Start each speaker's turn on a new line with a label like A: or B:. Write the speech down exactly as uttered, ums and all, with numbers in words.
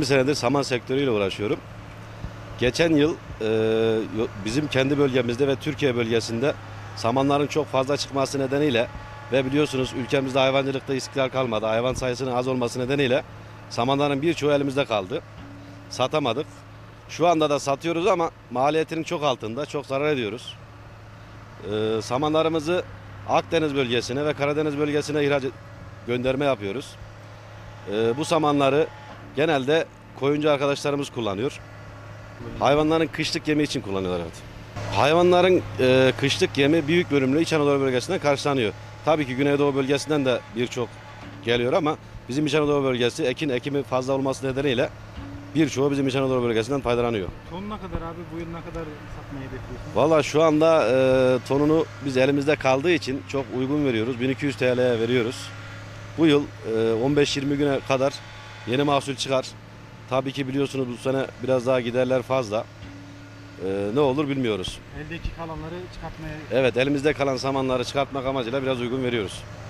A: senedir saman sektörüyle uğraşıyorum. Geçen yıl e, bizim kendi bölgemizde ve Türkiye bölgesinde samanların çok fazla çıkması nedeniyle ve biliyorsunuz ülkemizde hayvancılıkta istikrar kalmadı. Hayvan sayısının az olması nedeniyle samanların birçoğu elimizde kaldı. Satamadık. Şu anda da satıyoruz ama maliyetinin çok altında, çok zarar ediyoruz. E, samanlarımızı Akdeniz bölgesine ve Karadeniz bölgesine ihraç gönderme yapıyoruz. E, bu samanları genelde koyuncu arkadaşlarımız kullanıyor. Hayvanların kışlık yemi için kullanıyorlar, evet. Hayvanların e, kışlık yemi büyük bölümle İç Anadolu bölgesinden karşılanıyor. Tabii ki Güneydoğu bölgesinden de birçok geliyor ama bizim İç Anadolu bölgesi ekin ekimi fazla olması nedeniyle birçoğu bizim İç Anadolu bölgesinden faydalanıyor.
B: Tonuna kadar abi, bu yıl ne kadar satmayı hedefliyorsunuz?
A: Valla şu anda e, tonunu biz elimizde kaldığı için çok uygun veriyoruz. bin iki yüz T L'ye veriyoruz. Bu yıl e, on beş yirmi güne kadar yeni mahsul çıkar. Tabii ki biliyorsunuz bu sene biraz daha giderler fazla. Ee, ne olur bilmiyoruz.
B: Eldeki kalanları çıkartmaya...
A: Evet, elimizde kalan samanları çıkartmak amacıyla biraz uygun veriyoruz.